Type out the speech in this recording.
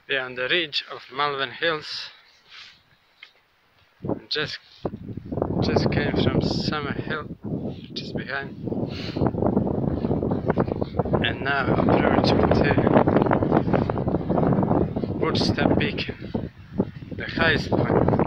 We are on the ridge of Malvern Hills. Just came from Summer Hill, which is behind, and now approaching to Worcester Beacon, the highest point.